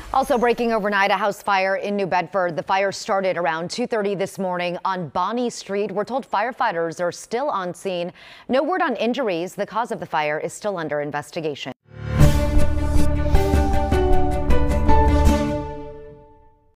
Also breaking overnight, a house fire in New Bedford. The fire started around 2:30 this morning on Bonnie Street. We're told firefighters are still on scene. No word on injuries. The cause of the fire is still under investigation.